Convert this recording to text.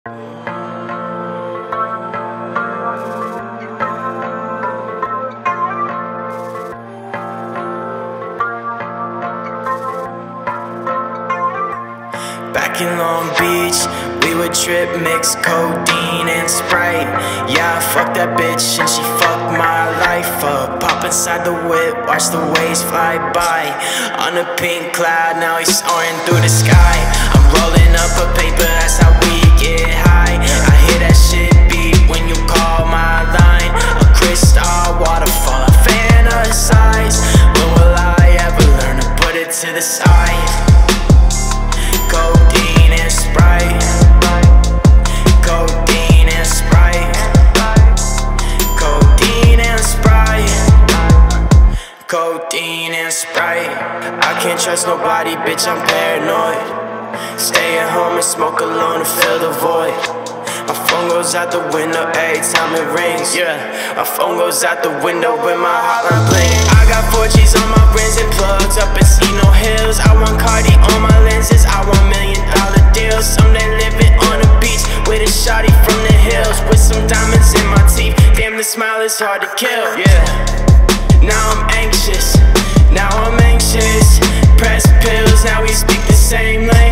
Back in Long Beach, we would trip, mix codeine and Sprite. Yeah, I fucked that bitch and she fucked my life up. Pop inside the whip, watch the waves fly by. On a pink cloud, now he's soaring through the sky. I'm rolling up a paper, that's how we get high. I hear that shit beat when you call my line. A crystal waterfall, I fantasize. When will I ever learn to put it to the side? Codeine and Sprite. Codeine and Sprite. Codeine and Sprite. Codeine and Sprite. I can't trust nobody, bitch, I'm paranoid. Stay at home and smoke alone to fill the void. My phone goes out the window every time it rings. Yeah, my phone goes out the window when my hotline bling. I got 4G's on my rims and plugs up in Encino Hills. I want Cardi on my lenses, I want $1 million deals. Someday living on the beach with a shawty from the hills, with some diamonds in my teeth. Damn, the smile is hard to kill. Yeah, now I'm anxious, now I'm anxious. Press pills, now we speak the same language.